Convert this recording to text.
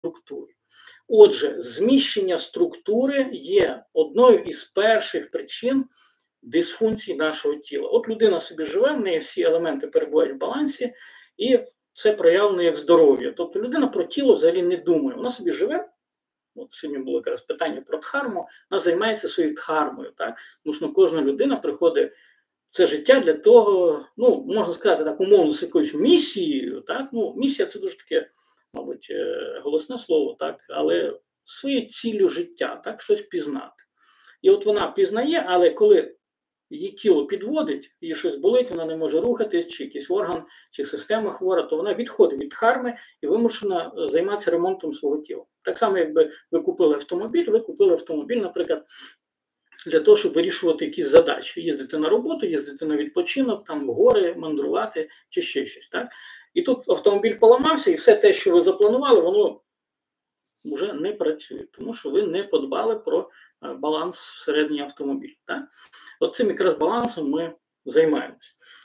структурі. Отже, зміщення структури є одною із перших причин дисфункції нашого тіла. От людина собі живе, в неї всі елементи перебувають в балансі, і це проявлено як здоров'я. Тобто людина про тіло взагалі не думає. Вона собі живе. От сьогодні було якраз питання про дхарму, вона займається своєю дхармою. Так? Тому що кожна людина приходить в це життя для того, ну, можна сказати так, умовно, з якоюсь місією. Так? Ну, місія – це дуже таке, мабуть, голосне слово, так? Але своєю ціллю життя, так? Щось пізнати. І от вона пізнає, але коли її тіло підводить, їй щось болить, вона не може рухатись, чи якийсь орган, чи система хвора, то вона відходить від дхарми і вимушена займатися ремонтом свого тіла. Так само, якби ви купили автомобіль, наприклад, для того, щоб вирішувати якісь задачі. Їздити на роботу, їздити на відпочинок, там в гори, мандрувати, чи ще щось. Так? І тут автомобіль поламався, і все те, що ви запланували, воно вже не працює, тому що ви не подбали про баланс всередині автомобіля. Так? От цим якраз балансом ми займаємося.